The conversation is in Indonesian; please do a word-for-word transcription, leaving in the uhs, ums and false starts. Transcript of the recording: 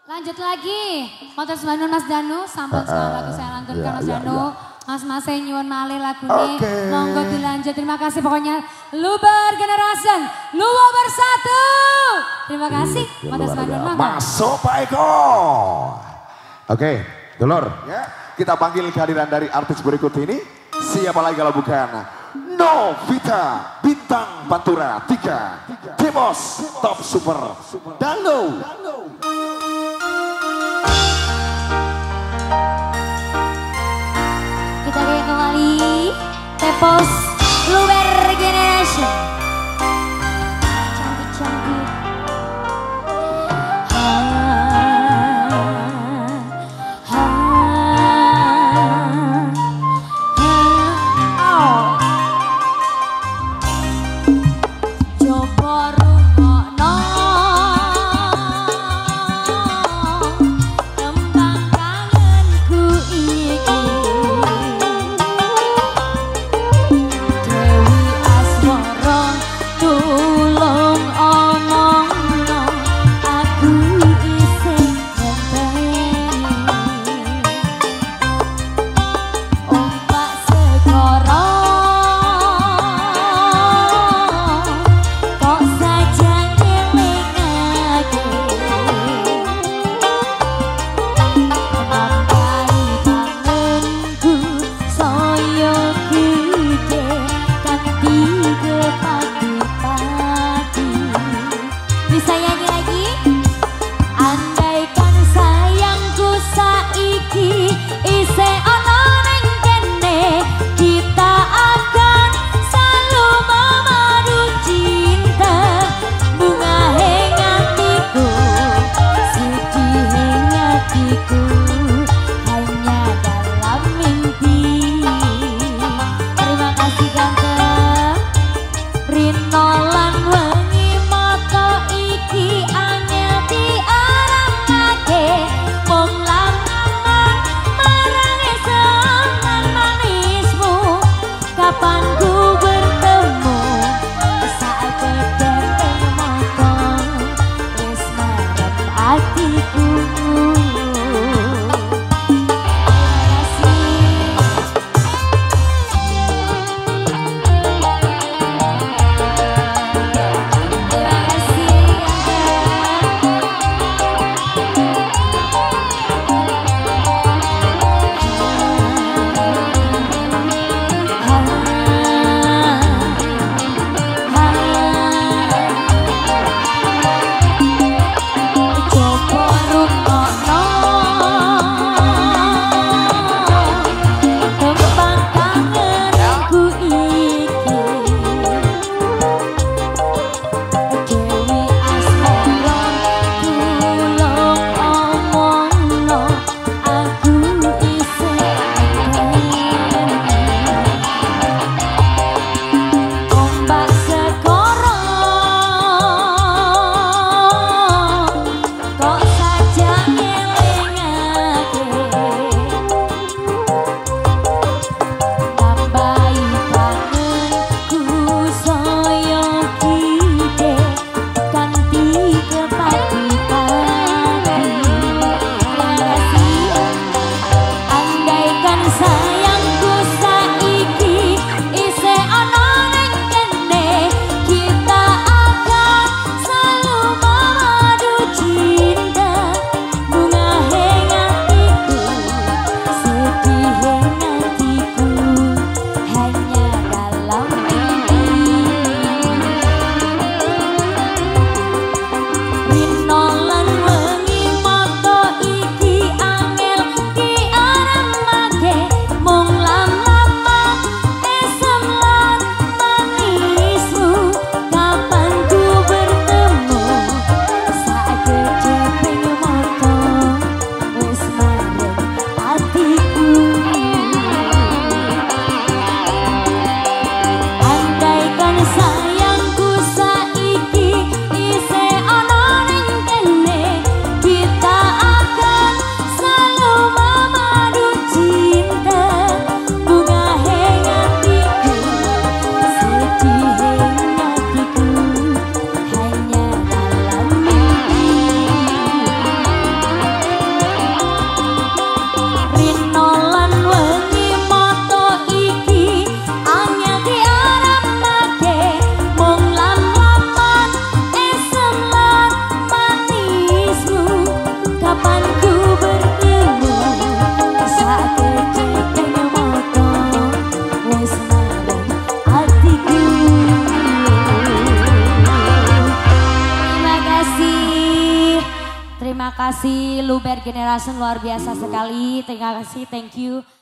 Lanjut lagi, Motor Bandung Mas Danu, sampun sekali lagu saya lantunkan Mas Danu. Mas Mas saya nyuwun malih lagu ini, monggo dilanjut. Terima kasih pokoknya Luber Generation, Luwo Bersatu. Terima kasih, Motor Bandung. Masuk Pak Eko. Oke, Dulur, ya, kita panggil kehadiran dari artis berikut ini. Siapa lagi kalau bukan Novita Bintang Pantura tiga, Demos Top Super Dano. Kita lihat kembali Tepos Luber Generation. Cantik-cantik. Terima kasih Luber Generation luar biasa sekali. Terima kasih, thank you.